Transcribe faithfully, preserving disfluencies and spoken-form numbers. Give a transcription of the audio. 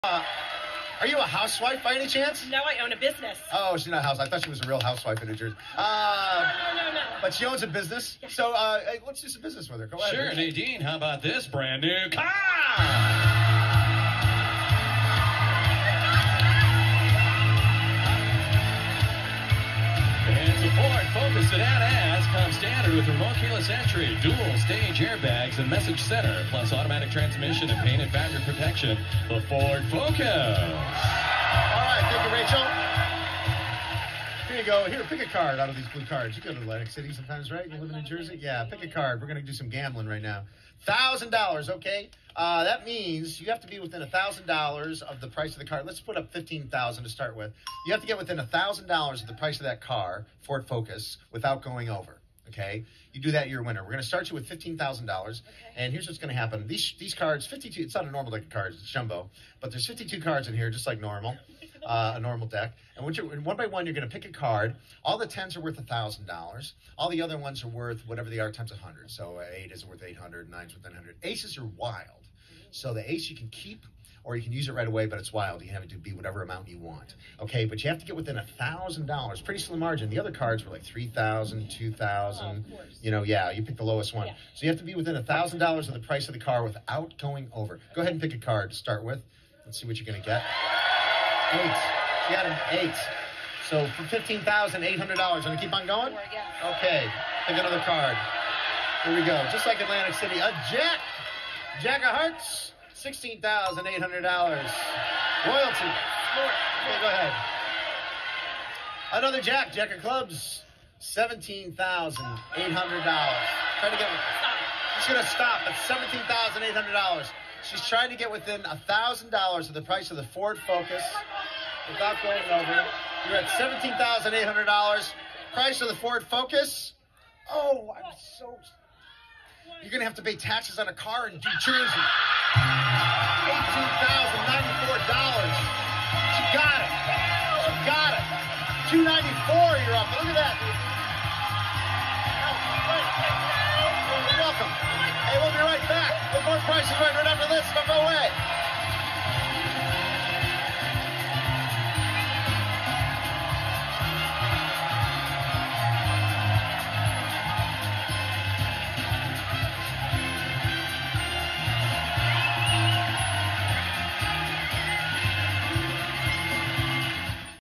Uh, are you a housewife by any chance? No, I own a business. Oh, she's not a housewife. I thought she was a real housewife in New Jersey. Uh, No, no, no. but she owns a business. Yeah. So uh, hey, let's do some business with her. Go ahead. Sure, Rich. Nadine, how about this brand new car? And the Ford Focus Sedan S comes standard with remote keyless entry, dual stage airbags, and message center, plus automatic transmission and painted fabric protection. The Ford Focus. All right, thank you, Rachel. Here you go. Here, pick a card out of these blue cards. You go to Atlantic City sometimes, right? You live in New Jersey? Yeah, pick a card. We're going to do some gambling right now. one thousand dollars, okay? Uh, that means you have to be within one thousand dollars of the price of the car. Let's put up fifteen thousand dollars to start with. You have to get within one thousand dollars of the price of that car, Ford Focus, without going over, okay? You do that, you're a winner. We're going to start you with fifteen thousand dollars, okay. And here's what's going to happen. These these cards, fifty-two, it's not a normal deck of cards, it's jumbo, but there's fifty-two cards in here, just like normal. Uh, a normal deck, and what you're, one by one you're going to pick a card. All the tens are worth a thousand dollars. All the other ones are worth whatever they are times a hundred. So uh, eight is worth eight hundred, nine's worth nine hundred. Aces are wild, so the ace you can keep or you can use it right away, but it's wild. You can have it to be whatever amount you want. Okay, but you have to get within a thousand dollars. Pretty slim margin. The other cards were like three thousand, two thousand. Oh, you know, yeah, you pick the lowest one. Yeah. So you have to be within a thousand dollars of the price of the car without going over. Go ahead and pick a card to start with. Let's see what you're going to get. Eight. You got an eight. So for fifteen thousand eight hundred dollars, want to keep on going? Four, yeah. Okay, pick another card. Here we go. Just like Atlantic City, a jack. Jack of hearts, sixteen thousand eight hundred dollars. Royalty. Okay, go ahead. Another jack, jack of clubs, seventeen thousand eight hundred dollars. Trying to get, she's going to stop at seventeen thousand eight hundred dollars. She's trying to get within one thousand dollars of the price of the Ford Focus without going over. You're at seventeen thousand eight hundred dollars. Price of the Ford Focus. Oh, I'm so... You're going to have to pay taxes on a car in New Jersey. eighteen thousand ninety-four dollars. She got it. She got it. two ninety-four, you're up. Look at that.